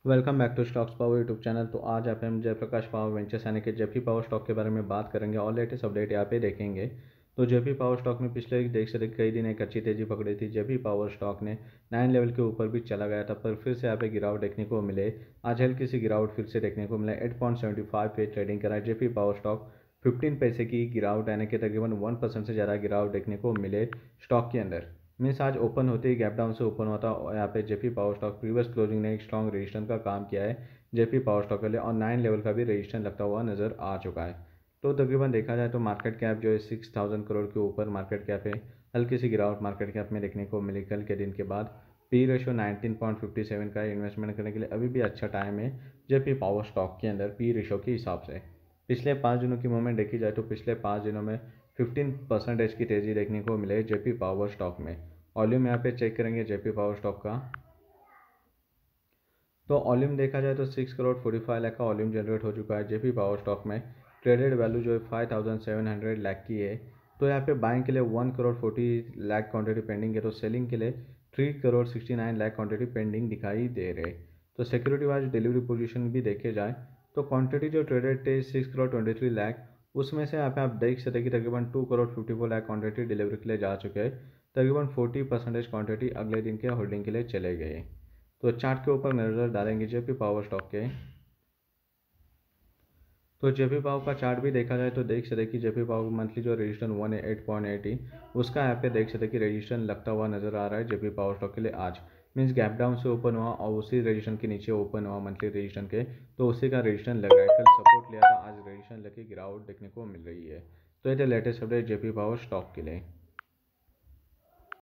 Welcome back to stocks power YouTube channel. तो आज आप हम जयप्रकाश पावर वेंचर्स यानी कि जेपी पावर स्टॉक के बारे में बात करेंगे और लेटेस्ट अपडेट यहाँ पे देखेंगे। तो जेपी पावर स्टॉक में पिछले देख सकते कई दिन एक अच्छी तेजी पकड़ी थी। जेपी पावर स्टॉक ने 9 लेवल के ऊपर भी चला गया था, पर फिर से यहाँ पे गिरावट देखने को मिले। आज हल्की सी गिरावट फिर से देखने को मिला। 8.75 पे ट्रेडिंग करा है जेपी पावर स्टॉक। 15 पैसे की गिरावट यानी कि तकरीबन 1% से ज़्यादा गिरावट देखने को मिले स्टॉक के अंदर। मीन्स आज ओपन होते ही गैप डाउन से ओपन हुआ था और यहाँ पे JP power stock previous closing ने एक स्ट्रॉन्ग रेजिस्टेंस का काम किया है जेपी पावर स्टॉक के लिए, और 9 लेवल का भी रेजिस्टेंस लगता हुआ नजर आ चुका है। तो तकरीबन देखा जाए तो मार्केट कैप जो है 6000 करोड़ के ऊपर मार्केट कैप है। हल्की सी गिरावट मार्केट कैप में देखने को मिली कल के दिन के बाद। पी रेशो 19.57 का है। इन्वेस्टमेंट करने के लिए अभी भी अच्छा टाइम है जेपी पावर स्टॉक के अंदर पी रेशो के हिसाब से। पिछले 5 दिनों की मूवमेंट देखी जाए तो पिछले 5 दिनों में 15% की तेज़ी देखने को मिले जेपी पावर स्टॉक में। वॉल्यूम यहाँ पे चेक करेंगे जेपी पावर स्टॉक का। तो वॉल्यूम देखा जाए तो 6 करोड़ 45 लाख का वॉल्यूम जनरेट हो चुका है जेपी पावर स्टॉक में। ट्रेडेड वैल्यू जो है 5700 लाख की है। तो यहाँ पे बाइंग के लिए 1 करोड़ 40 लाख क्वांटिटी पेंडिंग है, तो सेलिंग के लिए 3 करोड़ 69 लाख क्वांटिटी पेंडिंग दिखाई दे रहे। तो सिक्योरिटी वाइज डिलीवरी पोजीशन भी देखे जाए तो क्वांटिटी जो ट्रेडेड थे 6 करोड़ 23 लाख, उसमें से यहाँ पे आप देख सकते हैं कि तकरीबन 2 करोड़ 54 लाख क्वांटिटी डिलीवरी के लिए जा चुके हैं। तकरीबन 40% क्वांटिटी अगले दिन के होल्डिंग के लिए चले गए। तो चार्ट के ऊपर नज़र डालेंगे जेपी पावर स्टॉक के। तो जेपी पावर का चार्ट भी देखा जाए तो देख सकते कि जेपी पावर मंथली जो रजिस्टर 1 है 8.80, उसका यहाँ पे देख सकते कि रजिस्टर लगता हुआ नजर आ रहा है जेपी पावर स्टॉक के लिए आज। मीन्स गैप डाउन से ओपन हुआ और उसी रजिस्टर के नीचे ओपन हुआ मंथली रजिस्टर के, तो उसी का रजिस्टर लग रहा है। कल सपोर्ट लिया था, आज रजिस्टर लगे गिरावट देखने को मिल रही है। तो ये थे latest update JP power stock के लिए।